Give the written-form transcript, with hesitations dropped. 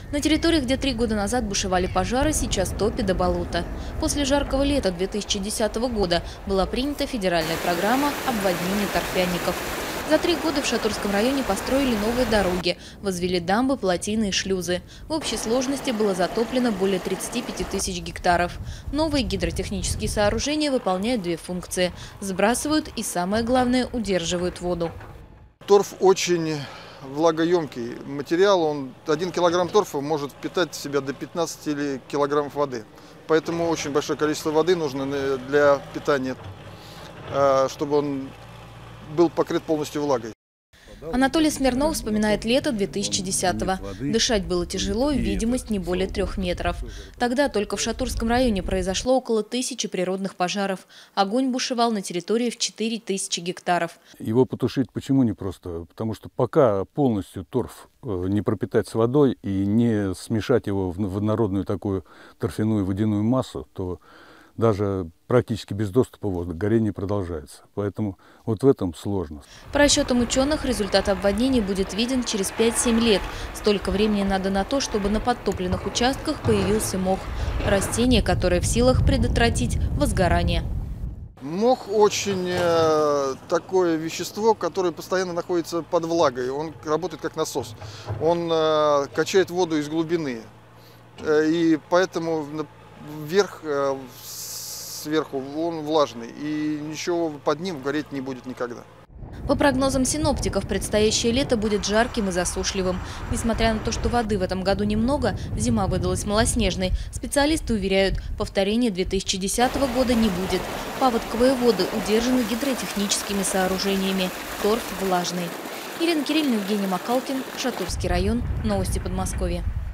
На территории, где 3 года назад бушевали пожары, сейчас топи до болота. После жаркого лета 2010 года была принята федеральная программа обводнения торфяников. За 3 года в Шатурском районе построили новые дороги, возвели дамбы, плотины и шлюзы. В общей сложности было затоплено более 35 тысяч гектаров. Новые гидротехнические сооружения выполняют две функции – сбрасывают и, самое главное, удерживают воду. Торф очень влагоемкий материал, 1 килограмм торфа может впитать в себя до 15 килограммов воды. Поэтому очень большое количество воды нужно для питания, чтобы он был покрыт полностью влагой. Анатолий Смирнов вспоминает лето 2010-го. Дышать было тяжело, видимость не более 3 метров. Тогда только в Шатурском районе произошло около 1000 природных пожаров. Огонь бушевал на территории в 4000 гектаров. Его потушить почему непросто? Потому что пока полностью торф не пропитать с водой и не смешать его в однородную такую торфяную водяную массу, то даже практически без доступа воздуха горение продолжается. Поэтому вот в этом сложность. По расчетам ученых, результат обводнений будет виден через 5-7 лет. Столько времени надо на то, чтобы на подтопленных участках появился мох. Растение, которое в силах предотвратить возгорание. Мох очень такое вещество, которое постоянно находится под влагой. Он работает как насос. Он качает воду из глубины. И поэтому вверх, сверху он влажный, и ничего под ним гореть не будет никогда. По прогнозам синоптиков, предстоящее лето будет жарким и засушливым. Несмотря на то, что воды в этом году немного, зима выдалась малоснежной. Специалисты уверяют, повторения 2010 года не будет. Паводковые воды удержаны гидротехническими сооружениями. Торф влажный. Ирина Кирилловна, Евгений Макалкин, Шатурский район. Новости Подмосковья.